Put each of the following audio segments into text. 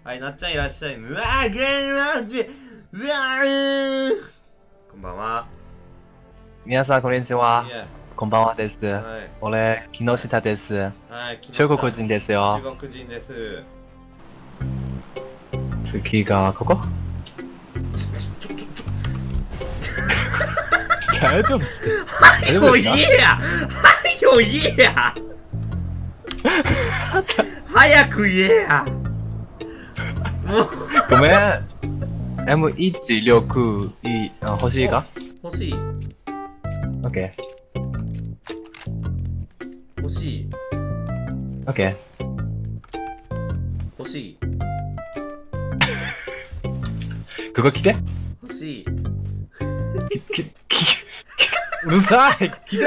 はい、なっちゃんいらっしゃい。うわー、ゲームランチ、うわー、こんばんは。 皆さん、こんにちは。こんばんはです。 はい、 俺、木下です。 はい、 中国人ですよ。 中国人です。 次がここ大丈夫っす。 はいよ言えや、はいよ言えや早く言えや。もうごめん。M169 欲しいか？ 欲しい。 オッケ欲しい。 ー。オッケ欲しい。 ー。ここ来て。 欲しい。 うるさい。来て。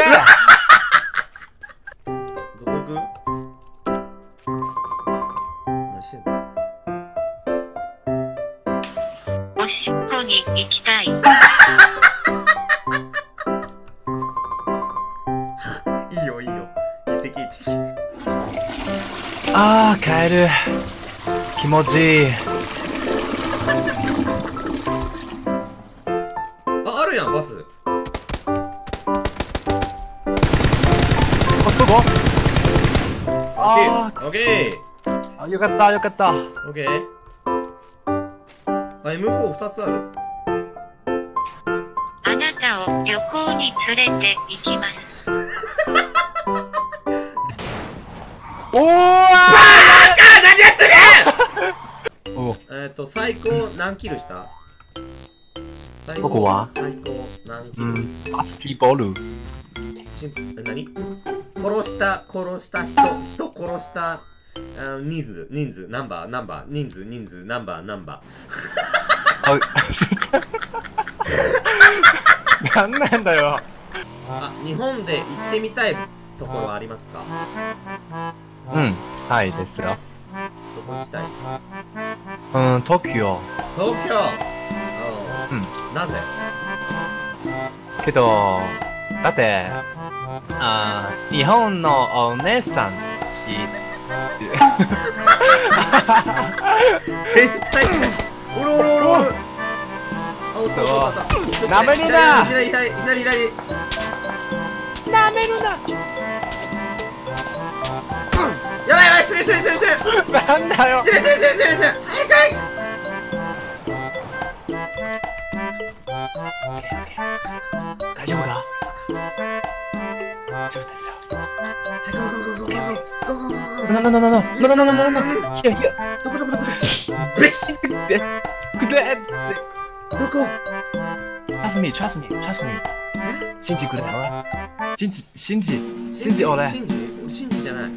どこ行く？何してんの？ おしっこに行きたい。 いいよいいよ。行ってき行ってき。 あー、帰る。気持ちいい。 あるやんバス。 どこ？ オッケあ、よかったよかった。 ー。オッケー。あ、M4 2つある。 あなたを旅行に連れて行きます。 おー！ 何やってるお、 最高何キルした？最ここは最高何キル？ バスケボール。 何？殺した人殺した人数ナンバー人数ナンバーなんなんだよ。 あ、日本で行ってみたいところありますか？ うん、はいですよ。 どこ行きたい？ 東京。 東京。なぜ？ けど、だって、日本のお姉さん変態か。おろおろおろおろ。あ、おった。 なめるな。 左。 なめるな。 やばい失礼。 なんだよ。 早く。 大丈夫か？大丈夫ですよ。No. Here. どこブレッシンどこ Trust me. 信じくれよ。信じ俺。 信じじゃない。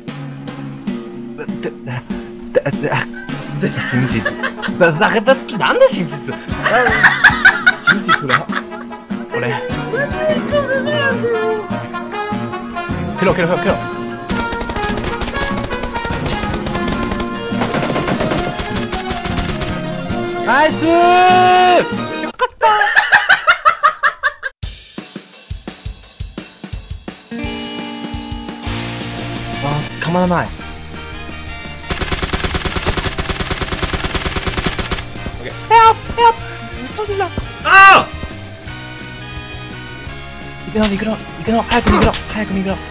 真実。なんで真実？信じくれ。俺。蹴ろ。ナイスー！よかった。あ、かまらない。Help! ああ！ 行くの。早く逃げろ。